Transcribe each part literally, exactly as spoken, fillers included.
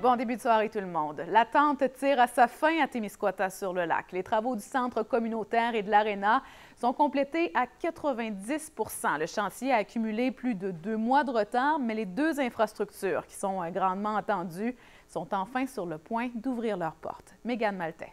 Bon début de soirée tout le monde. L'attente tire à sa fin à Témiscouata-sur-le-Lac. Les travaux du centre communautaire et de l'aréna sont complétés à quatre-vingt-dix pour cent. Le chantier a accumulé plus de deux mois de retard, mais les deux infrastructures qui sont grandement attendues sont enfin sur le point d'ouvrir leurs portes. Mégane Maltais.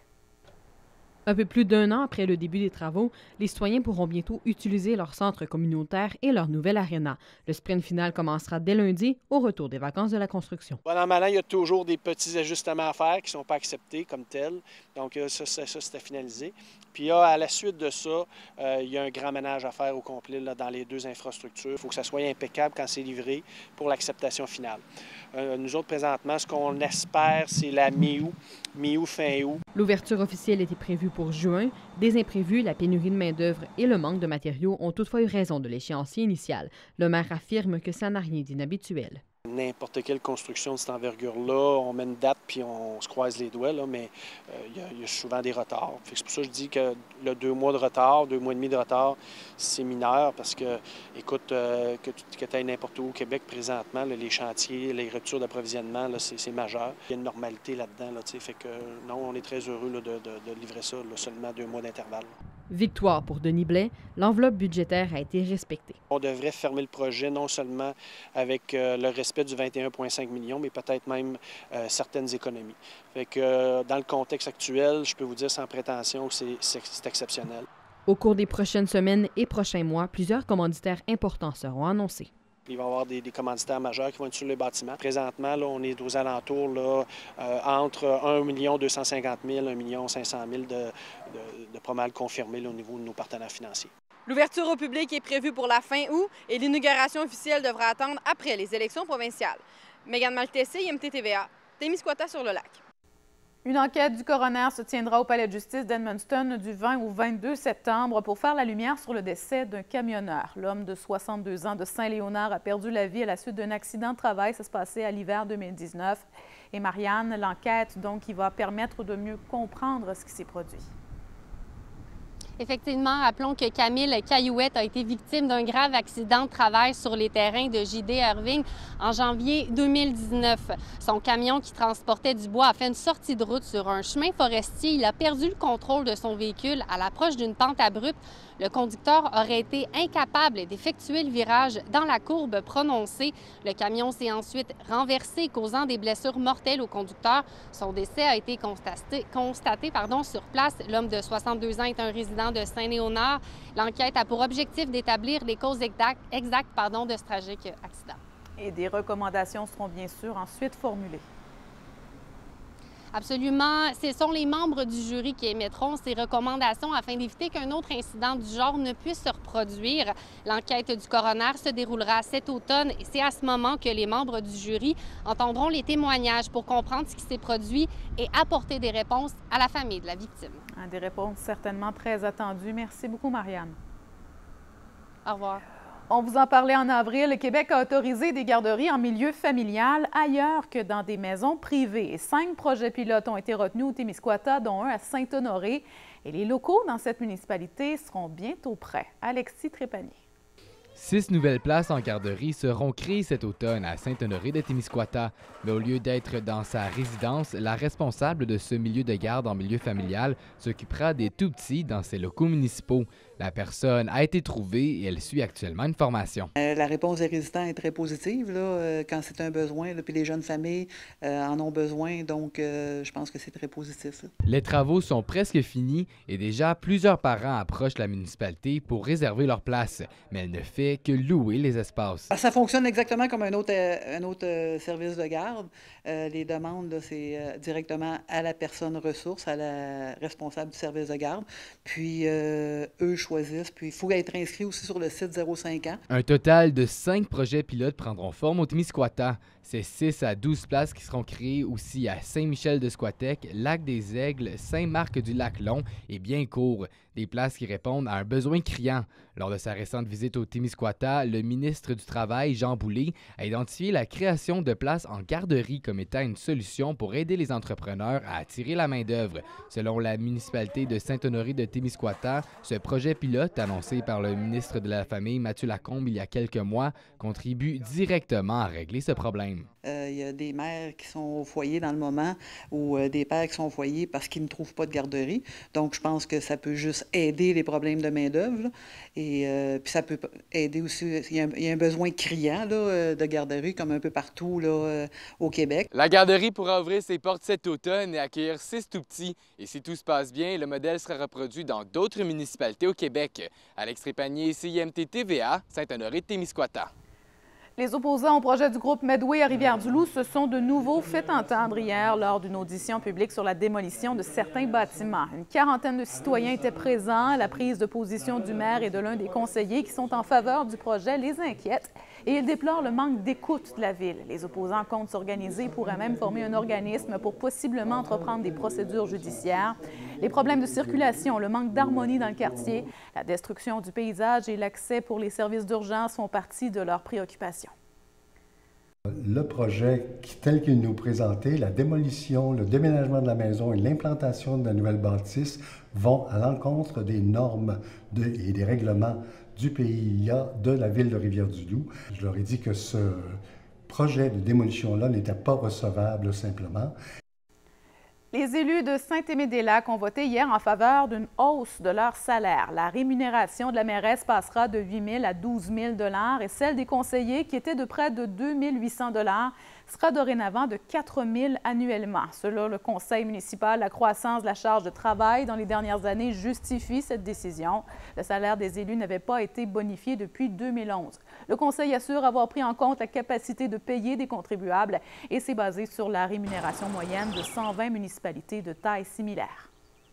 Un peu plus d'un an après le début des travaux, les citoyens pourront bientôt utiliser leur centre communautaire et leur nouvelle aréna. Le sprint final commencera dès lundi, au retour des vacances de la construction. Bon, dans mal an, il y a toujours des petits ajustements à faire qui ne sont pas acceptés comme tels. Donc, ça, ça, ça c'était finalisé. Puis là, à la suite de ça, euh, il y a un grand ménage à faire au complet là, dans les deux infrastructures. Il faut que ça soit impeccable quand c'est livré pour l'acceptation finale. Euh, nous autres, présentement, ce qu'on espère, c'est la mi-août, mi-août, fin août. L'ouverture officielle était prévue pour juin. Des imprévus, la pénurie de main-d'œuvre et le manque de matériaux ont toutefois eu raison de l'échéancier initial. Le maire affirme que ça n'a rien d'inhabituel. N'importe quelle construction de cette envergure-là, on met une date puis on se croise les doigts, là, mais euh, il, y a, il y a souvent des retards. C'est pour ça que je dis que le deux mois de retard, deux mois et demi de retard, c'est mineur parce que, écoute, euh, que tu que aies n'importe où au Québec présentement, là, les chantiers, les ruptures d'approvisionnement, c'est majeur. Il y a une normalité là-dedans, là, fait que non, on est très heureux là, de, de, de livrer ça là, seulement deux mois d'intervalle. Victoire pour Denis Blais, l'enveloppe budgétaire a été respectée. On devrait fermer le projet non seulement avec euh, le respect du vingt et un virgule cinq millions, mais peut-être même euh, certaines économies. Fait que euh, dans le contexte actuel, je peux vous dire sans prétention que c'est exceptionnel. Au cours des prochaines semaines et prochains mois, plusieurs commanditaires importants seront annoncés. Il va y avoir des, des commanditaires majeurs qui vont être sur le bâtiment. Présentement, là, on est aux alentours là, euh, entre un million deux cent cinquante mille et un million cinq cent mille de, de, de pas mal confirmés là, au niveau de nos partenaires financiers. L'ouverture au public est prévue pour la fin août et l'inauguration officielle devra attendre après les élections provinciales. Mégane Maltais, I M T T V A, Témiscouata-sur-le-Lac. Une enquête du coroner se tiendra au palais de justice d'Edmundston du vingt au vingt-deux septembre pour faire la lumière sur le décès d'un camionneur. L'homme de soixante-deux ans de Saint-Léonard a perdu la vie à la suite d'un accident de travail. Ça se passait à l'hiver deux mille dix-neuf. Et Marianne, l'enquête donc qui va permettre de mieux comprendre ce qui s'est produit. Effectivement, rappelons que Camille Caillouette a été victime d'un grave accident de travail sur les terrains de J D Irving en janvier deux mille dix-neuf. Son camion qui transportait du bois a fait une sortie de route sur un chemin forestier. Il a perdu le contrôle de son véhicule à l'approche d'une pente abrupte. Le conducteur aurait été incapable d'effectuer le virage dans la courbe prononcée. Le camion s'est ensuite renversé, causant des blessures mortelles au conducteur. Son décès a été constaté, constaté pardon, sur place. L'homme de soixante-deux ans est un résident de Saint-Léonard. L'enquête a pour objectif d'établir les causes exactes, exactes pardon, de ce tragique accident. Et des recommandations seront bien sûr ensuite formulées. Absolument. Ce sont les membres du jury qui émettront ces recommandations afin d'éviter qu'un autre incident du genre ne puisse se reproduire. L'enquête du coroner se déroulera cet automne et c'est à ce moment que les membres du jury entendront les témoignages pour comprendre ce qui s'est produit et apporter des réponses à la famille de la victime. Des réponses certainement très attendues. Merci beaucoup, Marianne. Au revoir. On vous en parlait en avril. Le Québec a autorisé des garderies en milieu familial ailleurs que dans des maisons privées. Cinq projets pilotes ont été retenus au Témiscouata, dont un à Saint-Honoré. Et les locaux dans cette municipalité seront bientôt prêts. Alexis Trépanier. Six nouvelles places en garderie seront créées cet automne à Saint-Honoré de Témiscouata. Mais au lieu d'être dans sa résidence, la responsable de ce milieu de garde en milieu familial s'occupera des tout-petits dans ses locaux municipaux. La personne a été trouvée et elle suit actuellement une formation. Euh, la réponse des résidents est très positive là, euh, quand c'est un besoin. Là, puis les jeunes familles euh, en ont besoin, donc euh, je pense que c'est très positif. Là. Les travaux sont presque finis et déjà plusieurs parents approchent la municipalité pour réserver leur place. Mais elle ne fait que louer les espaces. Ça fonctionne exactement comme un autre, euh, un autre euh, service de garde. Euh, les demandes, c'est euh, directement à la personne ressource, à la responsable du service de garde. Puis euh, eux choisissent. Puis il faut être inscrit aussi sur le site zéro cinq ans. Un total de cinq projets pilotes prendront forme au Témiscouata. C'est six à douze places qui seront créées aussi à Saint-Michel-de-Squatec, Lac-des-Aigles, Saint-Marc-du-Lac-Long et Biencourt. Des des places qui répondent à un besoin criant. Lors de sa récente visite au Témiscouata, le ministre du Travail, Jean Boulet, a identifié la création de places en garderie comme étant une solution pour aider les entrepreneurs à attirer la main-d'œuvre. Selon la municipalité de Saint-Honoré de Témiscouata, ce projet pilote, annoncé par le ministre de la Famille, Mathieu Lacombe, il y a quelques mois, contribue directement à régler ce problème. Euh, il y a des mères qui sont au foyer dans le moment ou euh, des pères qui sont au foyer parce qu'ils ne trouvent pas de garderie. Donc, je pense que ça peut juste aider les problèmes de main-d'œuvre. Et euh, puis, ça peut aider aussi. Il y a un, il y a un besoin criant là, de garderie, comme un peu partout là, euh, au Québec. La garderie pourra ouvrir ses portes cet automne et accueillir six tout-petits. Et si tout se passe bien, le modèle sera reproduit dans d'autres municipalités au Québec. Alex Trépanier, C I M T T V A, Saint-Honoré de Témiscouata. Les opposants au projet du groupe Medway à Rivière-du-Loup se sont de nouveau fait entendre hier lors d'une audition publique sur la démolition de certains bâtiments. Une quarantaine de citoyens étaient présents. La prise de position du maire et de l'un des conseillers qui sont en faveur du projet les inquiète et ils déplorent le manque d'écoute de la ville. Les opposants comptent s'organiser et pourraient même former un organisme pour possiblement entreprendre des procédures judiciaires. Les problèmes de circulation, le manque d'harmonie dans le quartier, la destruction du paysage et l'accès pour les services d'urgence font partie de leurs préoccupations. Le projet tel qu'il nous présentait, la démolition, le déménagement de la maison et l'implantation de la nouvelle bâtisse vont à l'encontre des normes de, et des règlements du P I A de la ville de Rivière-du-Loup. Je leur ai dit que ce projet de démolition-là n'était pas recevable simplement. Les élus de Saint-Aimé-des-Lacs ont voté hier en faveur d'une hausse de leur salaire. La rémunération de la mairesse passera de huit mille à douze mille dollars et celle des conseillers, qui était de près de deux mille huit cents dollars, sera dorénavant de quatre mille annuellement. Selon le conseil municipal, la croissance de la charge de travail dans les dernières années justifie cette décision. Le salaire des élus n'avait pas été bonifié depuis deux mille onze. Le conseil assure avoir pris en compte la capacité de payer des contribuables et s'est basé sur la rémunération moyenne de cent vingt municipalités de taille similaire.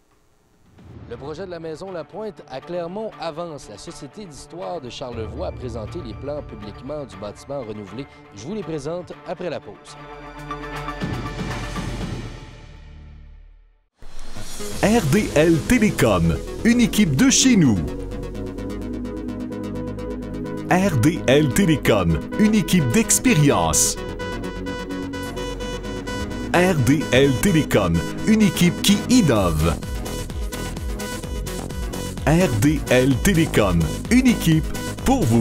Le projet de la maison La Pointe à Clermont avance. La Société d'histoire de Charlevoix a présenté les plans publiquement du bâtiment renouvelé. Je vous les présente après la pause. R D L Télécom, une équipe de chez nous. R D L Télécom, une équipe d'expérience. R D L Télécom, une équipe qui innove. R D L Télécom, une équipe pour vous.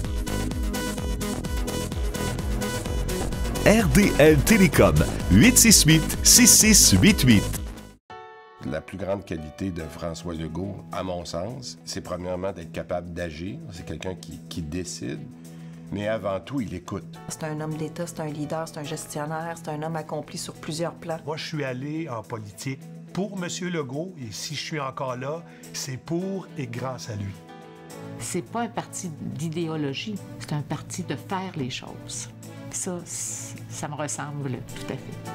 R D L Télécom, huit six huit, six six huit huit. La plus grande qualité de François Legault, à mon sens, c'est premièrement d'être capable d'agir. C'est quelqu'un qui, qui décide, mais avant tout, il écoute. C'est un homme d'État, c'est un leader, c'est un gestionnaire, c'est un homme accompli sur plusieurs plans. Moi, je suis allé en politique pour M. Legault, et si je suis encore là, c'est pour et grâce à lui. C'est pas un parti d'idéologie, c'est un parti de faire les choses. Ça, ça me ressemble tout à fait.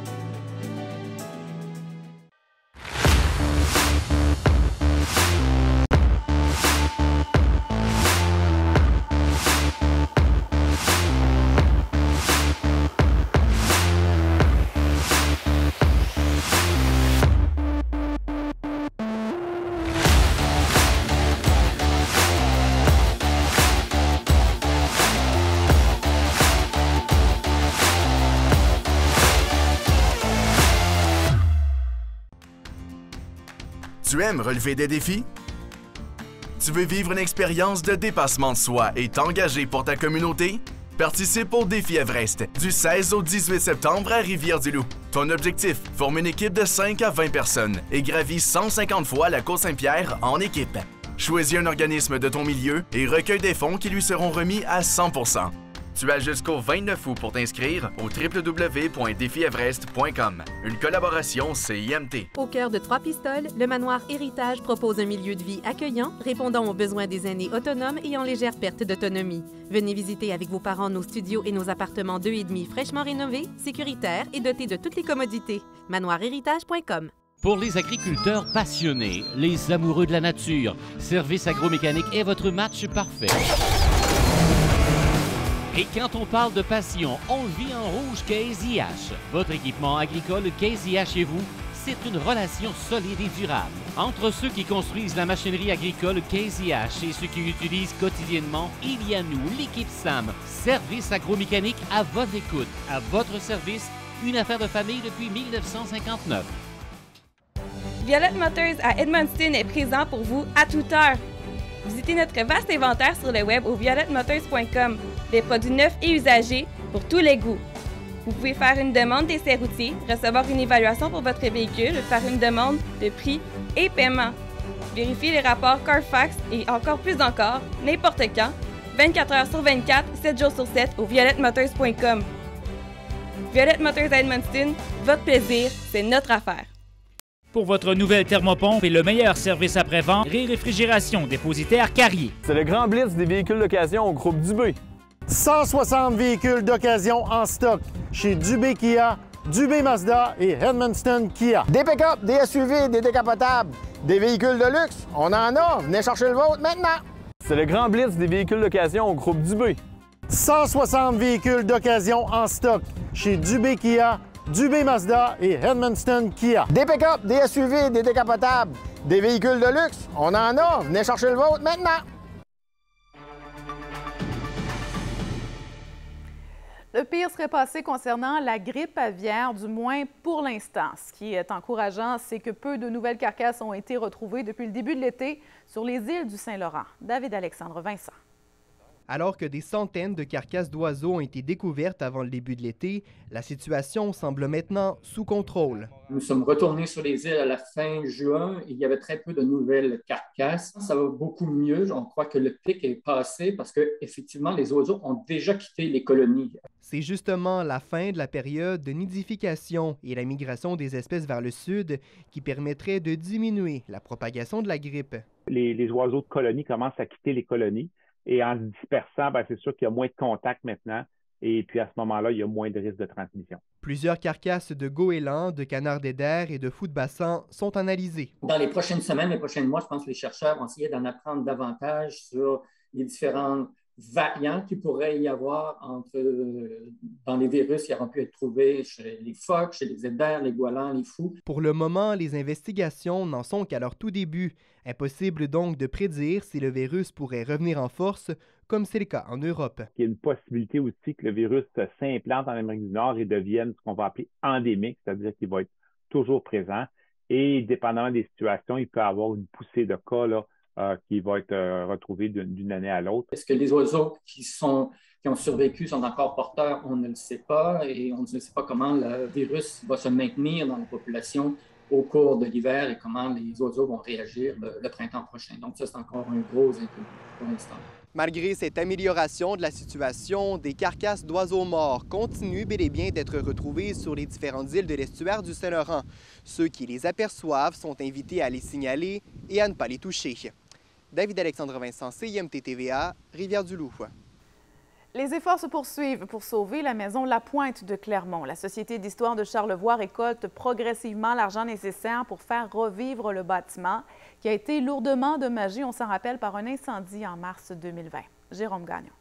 Tu aimes relever des défis? Tu veux vivre une expérience de dépassement de soi et t'engager pour ta communauté? Participe au Défi Everest du seize au dix-huit septembre à Rivière-du-Loup. Ton objectif, forme une équipe de cinq à vingt personnes et gravis cent cinquante fois la côte Saint-Pierre en équipe. Choisis un organisme de ton milieu et recueille des fonds qui lui seront remis à cent pour cent. Tu as jusqu'au vingt-neuf août pour t'inscrire au w w w point défi everest point com. Une collaboration C I M T. Au cœur de Trois-Pistoles, le manoir Héritage propose un milieu de vie accueillant, répondant aux besoins des aînés autonomes et en légère perte d'autonomie. Venez visiter avec vos parents nos studios et nos appartements deux et demi fraîchement rénovés, sécuritaires et dotés de toutes les commodités. manoir héritage point com. Pour les agriculteurs passionnés, les amoureux de la nature, Service Agromécanique est votre match parfait. Et quand on parle de passion, on le vit en rouge Case I H. Votre équipement agricole Case I H et vous, c'est une relation solide et durable entre ceux qui construisent la machinerie agricole Casey H et ceux qui l'utilisent quotidiennement. Il y a nous, l'équipe Sam, service agromécanique à votre écoute, à votre service, une affaire de famille depuis mille neuf cent cinquante-neuf. Violette Motors à Edmundston est présent pour vous à toute heure. Visitez notre vaste inventaire sur le web au violette motors point com. Des produits neufs et usagés pour tous les goûts. Vous pouvez faire une demande d'essai routier, recevoir une évaluation pour votre véhicule, faire une demande de prix et paiement. Vérifiez les rapports Carfax et encore plus encore, n'importe quand, vingt-quatre heures sur vingt-quatre, sept jours sur sept au violette motors point com. Violette Motors à Edmundston, votre plaisir, c'est notre affaire. Pour votre nouvelle thermopompe et le meilleur service après-vente, Réfrigération Dépositaire Carrier. C'est le grand blitz des véhicules d'occasion au groupe Dubé. cent soixante véhicules d'occasion en stock chez Dubé Kia, Dubé Mazda et Edmundston Kia. Des pick-up, des S U V, des décapotables, des véhicules de luxe, on en a. Venez chercher le vôtre maintenant. C'est le grand blitz des véhicules d'occasion au groupe Dubé. cent soixante véhicules d'occasion en stock chez Dubé Kia, Dubé Mazda et Edmundston Kia. Des pick-up, des S U V, des décapotables, des véhicules de luxe, on en a. Venez chercher le vôtre maintenant. Le pire serait passé concernant la grippe aviaire, du moins pour l'instant. Ce qui est encourageant, c'est que peu de nouvelles carcasses ont été retrouvées depuis le début de l'été sur les îles du Saint-Laurent. David-Alexandre Vincent. Alors que des centaines de carcasses d'oiseaux ont été découvertes avant le début de l'été, la situation semble maintenant sous contrôle. Nous sommes retournés sur les îles à la fin juin. Il y avait très peu de nouvelles carcasses. Ça va beaucoup mieux. On croit que le pic est passé parce que, effectivement, les oiseaux ont déjà quitté les colonies. C'est justement la fin de la période de nidification et la migration des espèces vers le sud qui permettrait de diminuer la propagation de la grippe. Les, les oiseaux de colonies commencent à quitter les colonies. Et en se dispersant, bien, c'est sûr qu'il y a moins de contacts maintenant. Et puis à ce moment-là, il y a moins de risques de transmission. Plusieurs carcasses de goélands, de canards d'eider et de fous de bassin sont analysées. Dans les prochaines semaines, les prochains mois, je pense que les chercheurs vont essayer d'en apprendre davantage sur les différents variants qu'il pourrait y avoir entre, euh, dans les virus qui auront pu être trouvés chez les phoques, chez les eiders, les goélands, les fous. Pour le moment, les investigations n'en sont qu'à leur tout début. Impossible donc de prédire si le virus pourrait revenir en force, comme c'est le cas en Europe. Il y a une possibilité aussi que le virus s'implante en Amérique du Nord et devienne ce qu'on va appeler endémique, c'est-à-dire qu'il va être toujours présent. Et dépendamment des situations, il peut y avoir une poussée de cas là, Euh, qui va être euh, retrouvé d'une année à l'autre. Est-ce que les oiseaux qui, sont, qui ont survécu sont encore porteurs? On ne le sait pas et on ne sait pas comment le virus va se maintenir dans la population au cours de l'hiver et comment les oiseaux vont réagir le, le printemps prochain. Donc ça, c'est encore un gros inconnu pour l'instant. Malgré cette amélioration de la situation, des carcasses d'oiseaux morts continuent bel et bien d'être retrouvées sur les différentes îles de l'estuaire du Saint-Laurent. Ceux qui les aperçoivent sont invités à les signaler et à ne pas les toucher. David-Alexandre Vincent, C I M T T V A, Rivière-du-Loup. Les efforts se poursuivent pour sauver la maison La Pointe de Clermont. La Société d'histoire de Charlevoix récolte progressivement l'argent nécessaire pour faire revivre le bâtiment qui a été lourdement endommagé, on s'en rappelle, par un incendie en mars deux mille vingt. Jérôme Gagnon.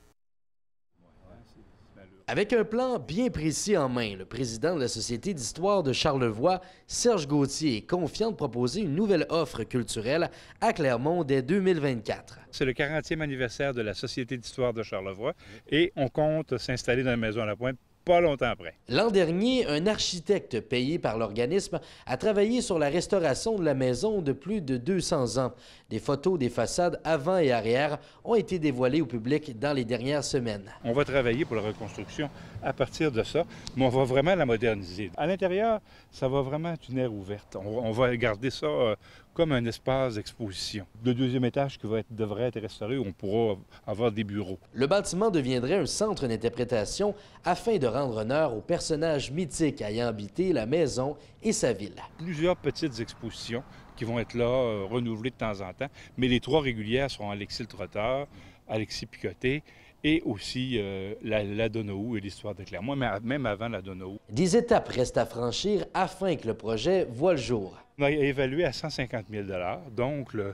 Avec un plan bien précis en main, le président de la Société d'histoire de Charlevoix, Serge Gauthier, est confiant de proposer une nouvelle offre culturelle à Clermont dès deux mille vingt-quatre. C'est le quarantième anniversaire de la Société d'histoire de Charlevoix et on compte s'installer dans la maison à la Pointe pas longtemps après. L'an dernier, un architecte payé par l'organisme a travaillé sur la restauration de la maison de plus de deux cents ans. Des photos des façades avant et arrière ont été dévoilées au public dans les dernières semaines. On va travailler pour la reconstruction à partir de ça, mais on va vraiment la moderniser. À l'intérieur, ça va vraiment être une aire ouverte. On, on va garder ça euh, comme un espace d'exposition. Le deuxième étage qui va être, devrait être restauré, on pourra avoir des bureaux. Le bâtiment deviendrait un centre d'interprétation afin de rendre honneur aux personnages mythiques ayant habité la maison et sa ville. Plusieurs petites expositions qui vont être là, euh, renouvelées de temps en temps, mais les trois régulières seront Alexis le Trotteur, Alexis Picoté et aussi euh, la, la Donohue et l'histoire de Clermont, mais même avant la Donohue. Des étapes restent à franchir afin que le projet voie le jour. On a évalué à cent cinquante mille dollars, donc le,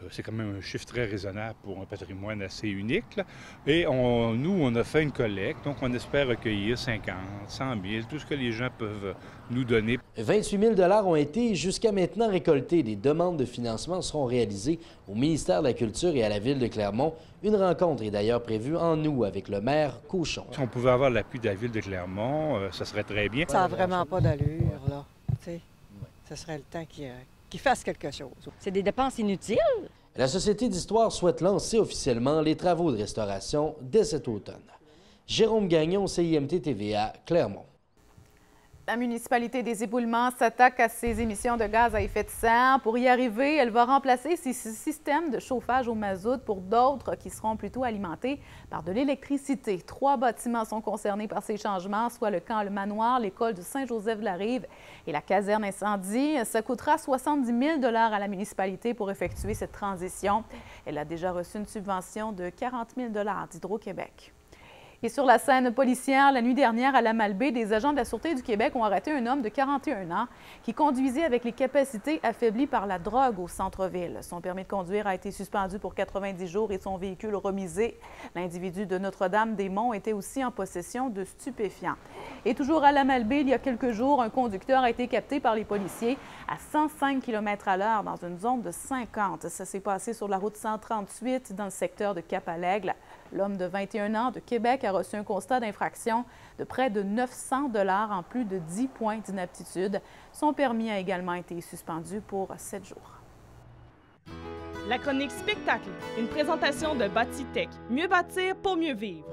C'est quand même un chiffre très raisonnable pour un patrimoine assez unique, là. Et on, nous, on a fait une collecte, donc on espère recueillir cinquante, cent mille, tout ce que les gens peuvent nous donner. vingt-huit mille dollars ont été jusqu'à maintenant récoltés. Des demandes de financement seront réalisées au ministère de la Culture et à la Ville de Clermont. Une rencontre est d'ailleurs prévue en août avec le maire Cochon. Si on pouvait avoir l'appui de la Ville de Clermont, euh, ça serait très bien. Ça n'a vraiment pas d'allure, là. T'sais, ce serait le temps qu'il... Qu'ils fassent quelque chose. C'est des dépenses inutiles. La Société d'histoire souhaite lancer officiellement les travaux de restauration dès cet automne. Jérôme Gagnon, C I M T T V A, Clermont. La municipalité des Éboulements s'attaque à ses émissions de gaz à effet de serre. Pour y arriver, elle va remplacer ses systèmes de chauffage au mazout pour d'autres qui seront plutôt alimentés par de l'électricité. Trois bâtiments sont concernés par ces changements, soit le camp Le Manoir, l'école de Saint-Joseph-de-la-Rive et la caserne incendie. Ça coûtera soixante-dix mille dollars à la municipalité pour effectuer cette transition. Elle a déjà reçu une subvention de quarante mille dollars d'Hydro-Québec. Et sur la scène policière, la nuit dernière à la Malbaie, des agents de la Sûreté du Québec ont arrêté un homme de quarante et un ans qui conduisait avec les capacités affaiblies par la drogue au centre-ville. Son permis de conduire a été suspendu pour quatre-vingt-dix jours et son véhicule remisé. L'individu de Notre-Dame-des-Monts était aussi en possession de stupéfiants. Et toujours à la Malbaie, il y a quelques jours, un conducteur a été capté par les policiers à cent cinq kilomètres à l'heure dans une zone de cinquante. Ça s'est passé sur la route cent trente-huit dans le secteur de Cap-à-l'Aigle. L'homme de vingt et un ans de Québec a reçu un constat d'infraction de près de neuf cents dollars en plus de dix points d'inaptitude. Son permis a également été suspendu pour sept jours. La chronique spectacle, une présentation de BâtiTech. Mieux bâtir pour mieux vivre.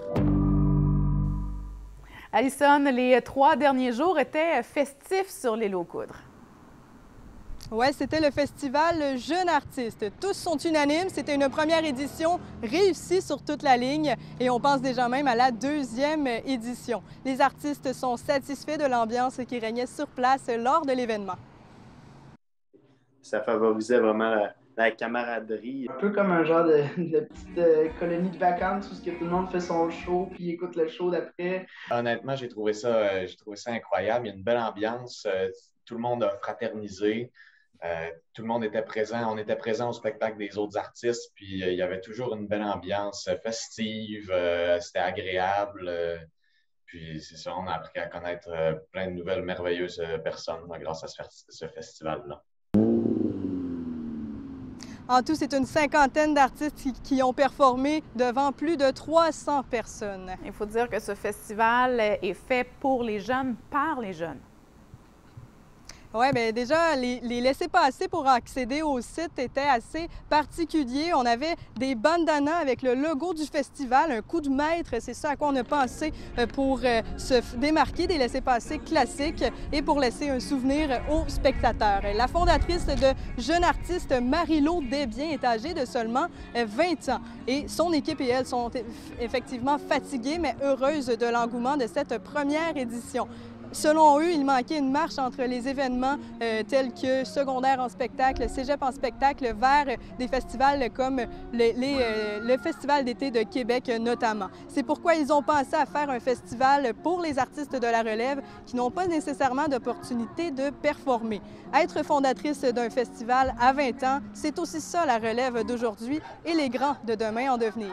Alison, les trois derniers jours étaient festifs sur l'île aux Coudres. Oui, c'était le festival Jeunes Artistes. Tous sont unanimes. C'était une première édition réussie sur toute la ligne et on pense déjà même à la deuxième édition. Les artistes sont satisfaits de l'ambiance qui régnait sur place lors de l'événement. Ça favorisait vraiment la, la camaraderie. Un peu comme un genre de, de petite euh, colonie de vacances où ce que tout le monde fait son show puis écoute le show d'après. Honnêtement, j'ai trouvé ça, euh, j'ai trouvé ça incroyable. Il y a une belle ambiance. Euh, tout le monde a fraternisé. Euh, tout le monde était présent, on était présent au spectacle des autres artistes, puis euh, il y avait toujours une belle ambiance festive, euh, c'était agréable, euh, puis c'est ça, on a appris à connaître euh, plein de nouvelles merveilleuses personnes là, grâce à ce, ce festival-là. En tout, c'est une cinquantaine d'artistes qui, qui ont performé devant plus de trois cents personnes. Il faut dire que ce festival est fait pour les jeunes, par les jeunes. Oui, bien déjà, les, les laissez-passer pour accéder au site étaient assez particuliers. On avait des bandanas avec le logo du festival, un coup de maître, c'est ça à quoi on a pensé pour se démarquer des laissez-passer classiques et pour laisser un souvenir aux spectateurs. La fondatrice de Jeunes Artistes, Marie-Laure Desbiens, est âgée de seulement vingt ans et son équipe et elle sont effectivement fatiguées mais heureuses de l'engouement de cette première édition. Selon eux, il manquait une marche entre les événements euh, tels que secondaire en spectacle, cégep en spectacle, vers des festivals comme le, les, euh, le Festival d'été de Québec notamment. C'est pourquoi ils ont pensé à faire un festival pour les artistes de la relève qui n'ont pas nécessairement d'opportunité de performer. Être fondatrice d'un festival à vingt ans, c'est aussi ça la relève d'aujourd'hui et les grands de demain en devenir.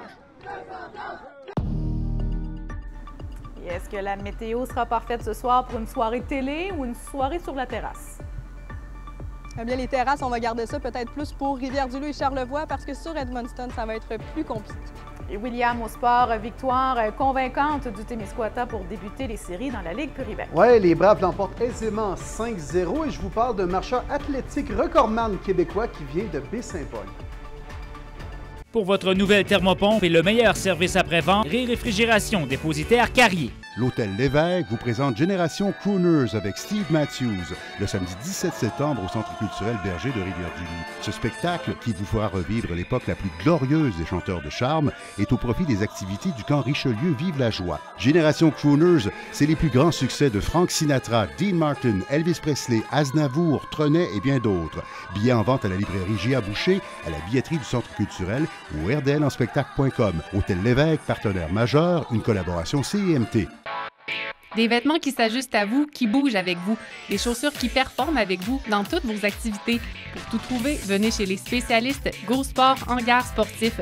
Est-ce que la météo sera parfaite ce soir pour une soirée télé ou une soirée sur la terrasse? Eh bien, les terrasses, on va garder ça peut-être plus pour Rivière-du-Loup et Charlevoix parce que sur Edmundston, ça va être plus compliqué. Et William, au sport, victoire convaincante du Témiscouata pour débuter les séries dans la Ligue Puribet. Oui, les Braves l'emportent aisément cinq zéro et je vous parle d'un marcheur athlétique recordman québécois qui vient de Baie-Saint-Paul. Pour votre nouvelle thermopompe et le meilleur service après-vente, Réfrigération Dépositaire Carrier. L'Hôtel L'Évêque vous présente Génération Crooners avec Steve Matthews le samedi dix-sept septembre au Centre culturel Berger de Rivière-du-Loup. Ce spectacle, qui vous fera revivre l'époque la plus glorieuse des chanteurs de charme, est au profit des activités du camp Richelieu Vive la Joie. Génération Crooners, c'est les plus grands succès de Frank Sinatra, Dean Martin, Elvis Presley, Aznavour, Trenet et bien d'autres. Billets en vente à la librairie J A Boucher, à la billetterie du Centre culturel ou r d l en spectacle point com. Hôtel L'Évêque, partenaire majeur, une collaboration C I M T. Des vêtements qui s'ajustent à vous, qui bougent avec vous. Des chaussures qui performent avec vous dans toutes vos activités. Pour tout trouver, venez chez les spécialistes Go Sport Hangar Sportif.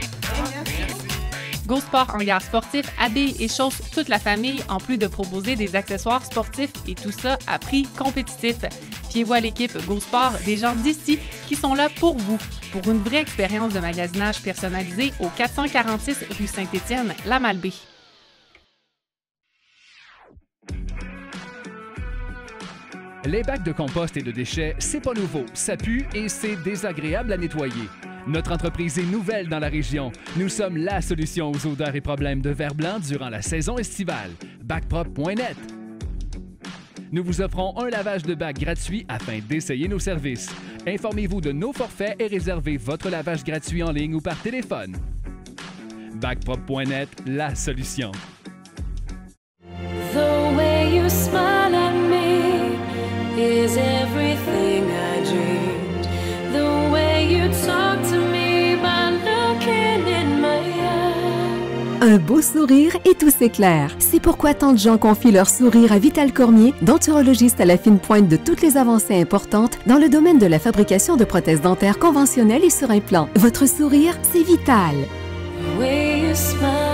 Go Sport Hangar Sportif habille et chausse toute la famille en plus de proposer des accessoires sportifs et tout ça à prix compétitif. Fiez-vous à l'équipe Go Sport, des gens d'ici qui sont là pour vous. Pour une vraie expérience de magasinage personnalisé au quatre cent quarante-six rue Saint-Étienne, La Malbaie. Les bacs de compost et de déchets, c'est pas nouveau, ça pue et c'est désagréable à nettoyer. Notre entreprise est nouvelle dans la région. Nous sommes la solution aux odeurs et problèmes de verre blanc durant la saison estivale. Bacprop point net. Nous vous offrons un lavage de bac gratuit afin d'essayer nos services. Informez-vous de nos forfaits et réservez votre lavage gratuit en ligne ou par téléphone. Bacprop point net, la solution. The way you smile at me is everything I dreamed. The way you talk to me by looking in my eyes. Un beau sourire et tout s'éclaire. C'est pourquoi tant de gens confient leur sourire à Vital Cormier, denturologiste à la fine pointe de toutes les avancées importantes dans le domaine de la fabrication de prothèses dentaires conventionnelles et sur implant. Votre sourire, c'est vital. The way you smile.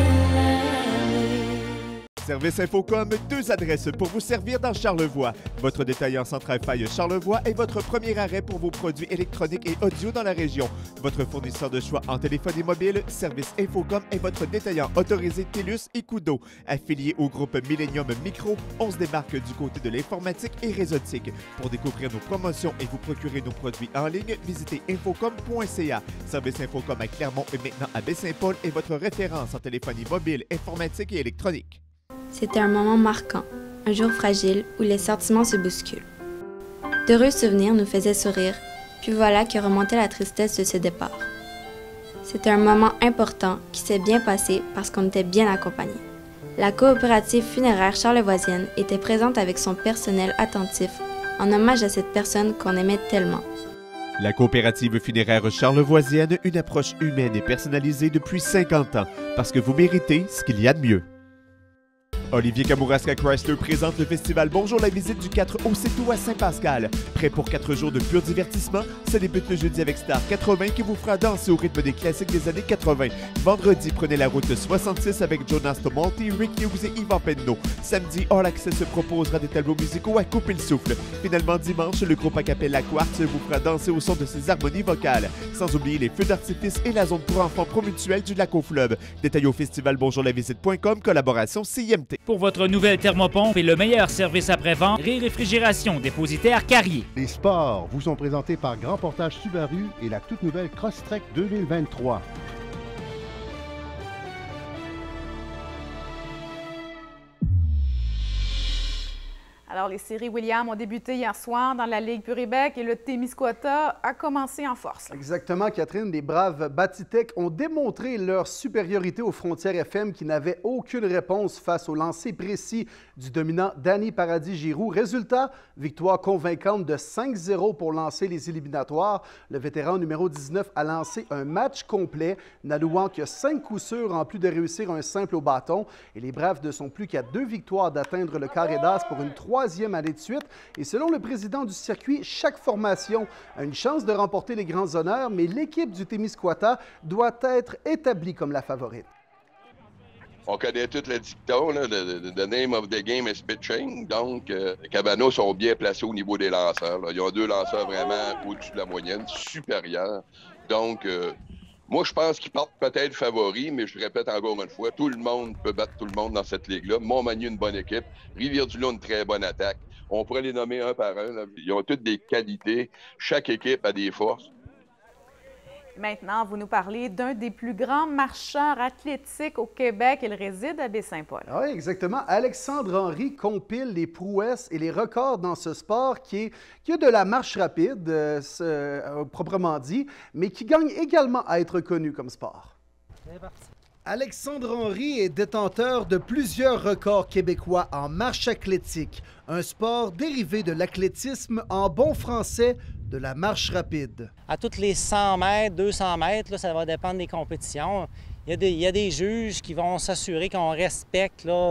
Service Infocom, deux adresses pour vous servir dans Charlevoix. Votre détaillant Central Faille Charlevoix est votre premier arrêt pour vos produits électroniques et audio dans la région. Votre fournisseur de choix en téléphonie mobile, Service Infocom est votre détaillant autorisé TELUS et Kudo. Affilié au groupe Millennium Micro, on se démarque du côté de l'informatique et réseautique. Pour découvrir nos promotions et vous procurer nos produits en ligne, visitez infocom point c a. Service Infocom à Clermont et maintenant à Baie-Saint-Paul est votre référence en téléphonie mobile, informatique et électronique. C'était un moment marquant, un jour fragile où les sentiments se bousculent. D'heureux souvenirs nous faisaient sourire, puis voilà que remontait la tristesse de ce départ. C'était un moment important qui s'est bien passé parce qu'on était bien accompagnés. La coopérative funéraire charlevoisienne était présente avec son personnel attentif en hommage à cette personne qu'on aimait tellement. La coopérative funéraire charlevoisienne, une approche humaine et personnalisée depuis cinquante ans, parce que vous méritez ce qu'il y a de mieux. Olivier Kamouraska Chrysler présente le festival Bonjour la visite du quatre au Cétou à Saint-Pascal. Prêt pour quatre jours de pur divertissement? Ça débute le jeudi avec Star quatre-vingts qui vous fera danser au rythme des classiques des années quatre-vingts. Vendredi, prenez la route soixante-six avec Jonas Tomonti, Rick Hughes et Yvan Penneau. Samedi, All Access se proposera des tableaux musicaux à couper le souffle. Finalement, dimanche, le groupe a cappella Quartz vous fera danser au son de ses harmonies vocales. Sans oublier les feux d'artifice et la zone pour enfants promutuelle du lac au fleuve. Détails au festival bonjour la visite point com, collaboration C I M T. Pour votre nouvelle thermopompe et le meilleur service après-vente, Réfrigération dépositaire Carrier. Les sports vous sont présentés par Grand Portage Subaru et la toute nouvelle Crosstrek deux mille vingt-trois. Alors, les séries William ont débuté hier soir dans la Ligue Puribec et le Témiscouata a commencé en force. Exactement, Catherine. Les braves Batitech ont démontré leur supériorité aux Frontières F M qui n'avaient aucune réponse face au lancer précis du dominant Danny Paradis-Giroux. Résultat, victoire convaincante de cinq zéro pour lancer les éliminatoires. Le vétéran numéro dix-neuf a lancé un match complet, n'allouant que cinq coups sûrs en plus de réussir un simple au bâton. Et les braves ne sont plus qu'à deux victoires d'atteindre le carré d'as pour une troisième année de suite. Et selon le président du circuit, chaque formation a une chance de remporter les grands honneurs, mais l'équipe du Témiscouata doit être établie comme la favorite. On connaît tout le dicton, là, the, the name of the game is pitching. Donc, euh, les Cabanos sont bien placés au niveau des lanceurs. Là. Ils ont deux lanceurs vraiment au-dessus de la moyenne, supérieurs. Donc, euh, moi, je pense qu'ils partent peut-être favoris, mais je répète encore une fois, tout le monde peut battre tout le monde dans cette ligue-là. Montmagny, une bonne équipe. Rivière-du-Loup, une très bonne attaque. On pourrait les nommer un par un. Là. Ils ont toutes des qualités. Chaque équipe a des forces. Maintenant, vous nous parlez d'un des plus grands marcheurs athlétiques au Québec. Il réside à Baie-Saint-Paul. Oui, exactement. Alexandre Henry compile les prouesses et les records dans ce sport qui est, qui est de la marche rapide, euh, euh, proprement dit, mais qui gagne également à être connu comme sport. C'est parti. Alexandre Henry est détenteur de plusieurs records québécois en marche athlétique, un sport dérivé de l'athlétisme, en bon français, de la marche rapide. À toutes les cent mètres, deux cents mètres, là, ça va dépendre des compétitions. Il y a des, il y a des juges qui vont s'assurer qu'on respecte là,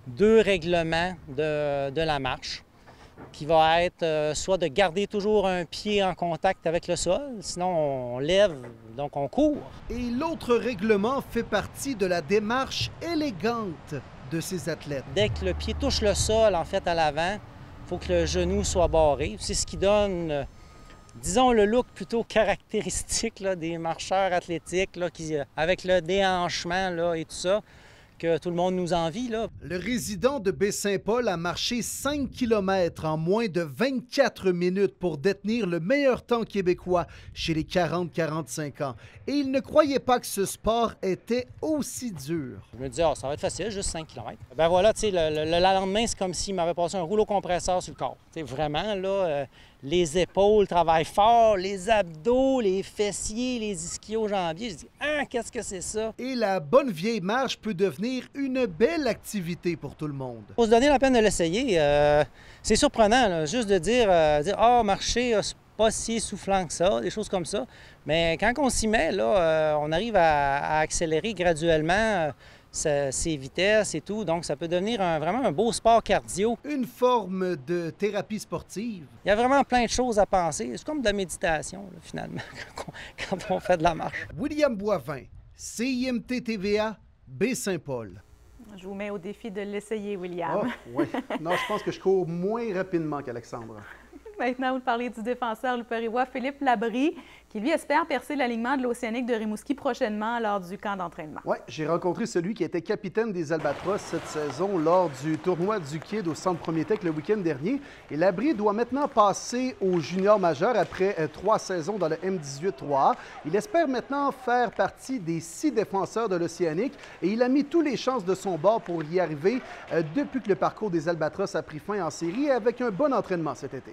deux règlements de, de la marche, qui va être euh, soit de garder toujours un pied en contact avec le sol, sinon on lève, donc on court. Et l'autre règlement fait partie de la démarche élégante de ces athlètes. Dès que le pied touche le sol, en fait, à l'avant, il faut que le genou soit barré. C'est ce qui donne, euh, disons, le look plutôt caractéristique là, des marcheurs athlétiques, là, qui, avec le déhanchement là, et tout ça, que tout le monde nous envie. Là. Le résident de Baie-Saint-Paul a marché cinq kilomètres en moins de vingt-quatre minutes pour détenir le meilleur temps québécois chez les quarante à quarante-cinq ans. Et il ne croyait pas que ce sport était aussi dur. Je me disais, oh, ça va être facile, juste cinq kilomètres. Ben voilà, tu sais, le, le, le lendemain, c'est comme s'il m'avait passé un rouleau compresseur sur le corps. Tu sais, vraiment, là, euh, les épaules travaillent fort, les abdos, les fessiers, les ischio-jambiers. Je dis, ah, qu'est-ce que c'est ça? Et la bonne vieille marche peut devenir une belle activité pour tout le monde. Il faut se donner la peine de l'essayer. Euh, c'est surprenant, là, juste de dire, euh, dire, ah, marcher, euh, c'est pas si essoufflant que ça, des choses comme ça. Mais quand on s'y met, là, euh, on arrive à, à accélérer graduellement euh, ses vitesses et tout. Donc, ça peut devenir un, vraiment un beau sport cardio. Une forme de thérapie sportive. Il y a vraiment plein de choses à penser. C'est comme de la méditation, là, finalement, quand on fait de la marche. William Boivin, C I M T T V A, Baie-Saint-Paul. Je vous mets au défi de l'essayer, William. Oh, oui. Non, je pense que je cours moins rapidement qu'Alexandra. Maintenant, vous parlez du défenseur louperiois Philippe Labrie, qui lui espère percer l'alignement de l'Océanique de Rimouski prochainement lors du camp d'entraînement. Oui, j'ai rencontré celui qui était capitaine des Albatros cette saison lors du tournoi du Kid au Centre Premier Tech le week-end dernier. Et Labrie doit maintenant passer au junior majeur après euh, trois saisons dans le M dix-huit trois A. Il espère maintenant faire partie des six défenseurs de l'Océanique et il a mis tous les chances de son bord pour y arriver euh, depuis que le parcours des Albatros a pris fin en série avec un bon entraînement cet été.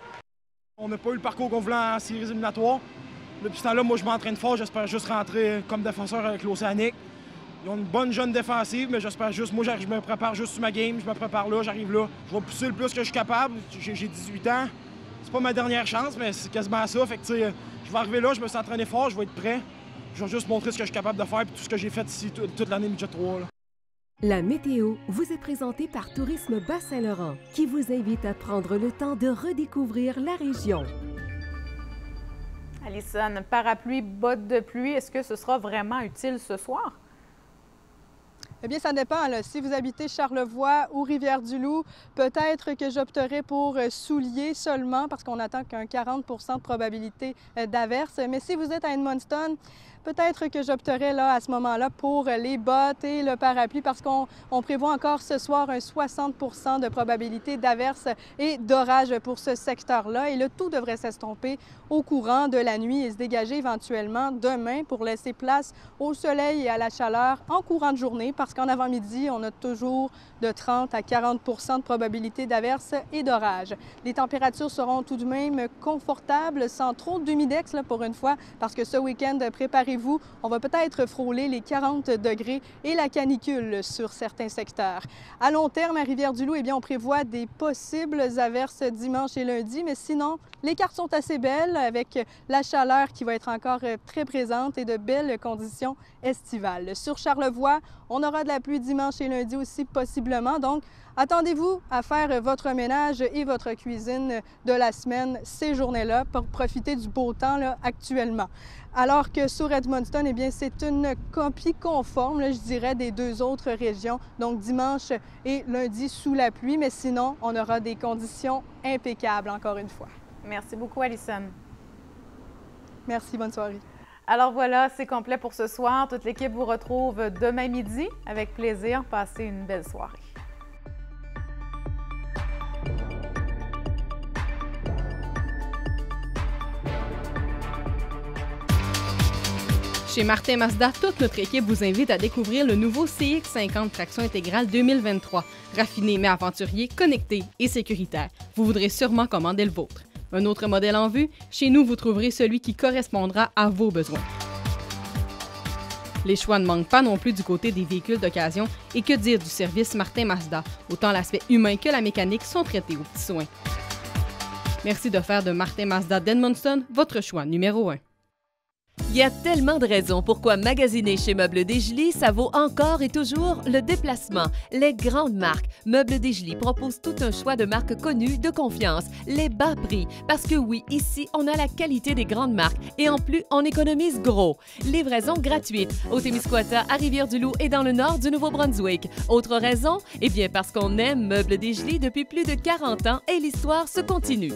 On n'a pas eu le parcours qu'on voulait en séries éliminatoires. Depuis ce temps-là, moi, je m'entraîne fort. J'espère juste rentrer comme défenseur avec l'Océanique. Ils ont une bonne jeune défensive, mais j'espère juste... Moi, je me prépare juste sur ma game. Je me prépare là, j'arrive là. Je vais pousser le plus que je suis capable. J'ai dix-huit ans. C'est pas ma dernière chance, mais c'est quasiment ça. Fait que, tu sais, je vais arriver là, je me suis entraîné fort, je vais être prêt. Je vais juste montrer ce que je suis capable de faire et tout ce que j'ai fait ici toute l'année midget trois. Là. La météo vous est présentée par Tourisme Bas-Saint-Laurent, qui vous invite à prendre le temps de redécouvrir la région. Alison, parapluie, bottes de pluie, est-ce que ce sera vraiment utile ce soir? Eh bien, ça dépend. Là. Si vous habitez Charlevoix ou Rivière-du-Loup, peut-être que j'opterais pour souliers seulement parce qu'on attend qu'un quarante pour cent de probabilité d'averse. Mais si vous êtes à Edmundston, peut-être que j'opterais là, à ce moment-là pour les bottes et le parapluie parce qu'on on prévoit encore ce soir un soixante pour cent de probabilité d'averse et d'orage pour ce secteur-là. Et le tout devrait s'estomper au courant de la nuit et se dégager éventuellement demain pour laisser place au soleil et à la chaleur en courant de journée parce qu'en avant-midi, on a toujours de trente à quarante pour cent de probabilité d'averse et d'orage. Les températures seront tout de même confortables sans trop d'humidex pour une fois parce que ce week-end, préparez-vous, on va peut-être frôler les quarante degrés et la canicule sur certains secteurs. À long terme, à Rivière-du-Loup, eh bien, on prévoit des possibles averses dimanche et lundi, mais sinon, les cartes sont assez belles avec la chaleur qui va être encore très présente et de belles conditions estivales. Sur Charlevoix, on aura de la pluie dimanche et lundi aussi possiblement, donc attendez-vous à faire votre ménage et votre cuisine de la semaine ces journées-là pour profiter du beau temps là, actuellement. Alors que sur Edmundston, eh bien, c'est une copie conforme, là, je dirais, des deux autres régions, donc dimanche et lundi sous la pluie, mais sinon, on aura des conditions impeccables encore une fois. Merci beaucoup, Alison. Merci, bonne soirée. Alors voilà, c'est complet pour ce soir. Toute l'équipe vous retrouve demain midi. Avec plaisir, passez une belle soirée. Chez Martin Mazda, toute notre équipe vous invite à découvrir le nouveau C X cinquante Traction intégrale deux mille vingt-trois. Raffiné mais aventurier, connecté et sécuritaire. Vous voudrez sûrement commander le vôtre. Un autre modèle en vue? Chez nous, vous trouverez celui qui correspondra à vos besoins. Les choix ne manquent pas non plus du côté des véhicules d'occasion et que dire du service Martin Mazda. Autant l'aspect humain que la mécanique sont traités aux petits soins. Merci de faire de Martin Mazda d'Edmundston votre choix numéro un. Il y a tellement de raisons pourquoi magasiner chez Meubles Desjely, ça vaut encore et toujours le déplacement. Les grandes marques. Meubles Desjely propose tout un choix de marques connues, de confiance, les bas prix. Parce que oui, ici, on a la qualité des grandes marques et en plus, on économise gros. Livraison gratuite au Témiscouata, à Rivière-du-Loup et dans le nord du Nouveau-Brunswick. Autre raison? Eh bien parce qu'on aime Meubles Desjely depuis plus de quarante ans et l'histoire se continue.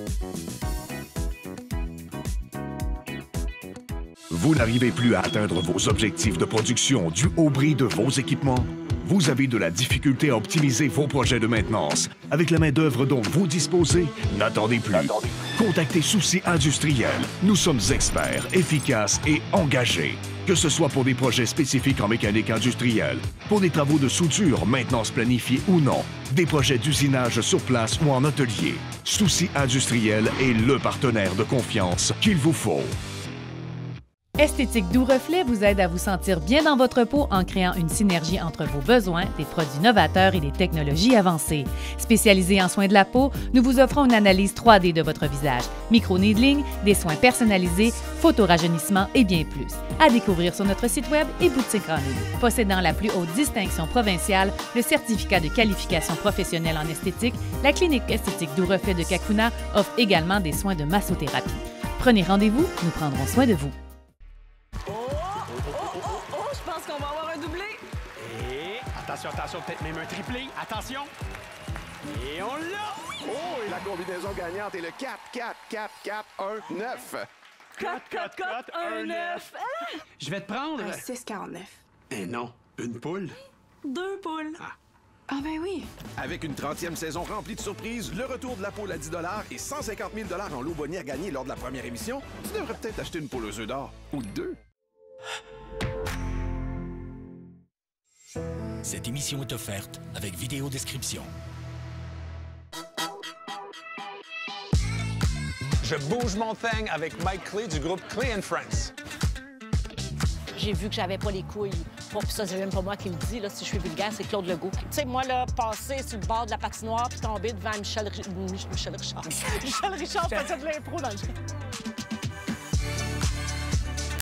Vous n'arrivez plus à atteindre vos objectifs de production dû au bris de vos équipements? Vous avez de la difficulté à optimiser vos projets de maintenance. Avec la main-d'œuvre dont vous disposez, n'attendez plus. Contactez Souci Industriel. Nous sommes experts, efficaces et engagés. Que ce soit pour des projets spécifiques en mécanique industrielle, pour des travaux de soudure, maintenance planifiée ou non, des projets d'usinage sur place ou en atelier, Souci Industriel est le partenaire de confiance qu'il vous faut. Esthétique Doux Reflet vous aide à vous sentir bien dans votre peau en créant une synergie entre vos besoins, des produits novateurs et des technologies avancées. Spécialisés en soins de la peau, nous vous offrons une analyse trois D de votre visage, micro-needling, des soins personnalisés, photorajeunissement et bien plus. À découvrir sur notre site web et boutique en ligne. Possédant la plus haute distinction provinciale, le certificat de qualification professionnelle en esthétique, la clinique Esthétique Doux Reflet de Kakuna offre également des soins de massothérapie. Prenez rendez-vous, nous prendrons soin de vous. Attention, attention, peut-être même un triplé. Attention! Et on l'a! Oh, et la combinaison gagnante est le quatre, quatre, quatre, quatre, un, neuf. quatre, quatre, quatre, un, neuf. Je vais te prendre... Un six quarante-neuf. Eh non, une poule. Deux poules. Ah. Ah ben oui. Avec une trentième saison remplie de surprises, le retour de la poule à dix dollars et cent cinquante mille dollars en lot boni à gagner lors de la première émission, tu devrais peut-être acheter une poule aux œufs d'or. Ou deux. Cette émission est offerte avec vidéo description. Je bouge mon thing avec Mike Clay du groupe Clay and Friends. J'ai vu que j'avais pas les couilles. Oh, puis ça, c'est même pas moi qui le dis, là, si je suis vulgaire, c'est Claude Legault. Tu sais, moi, là, passer sur le bord de la patinoire puis tomber devant Michel, Mich Michel Richard. Michel Richard faisait de l'impro dans le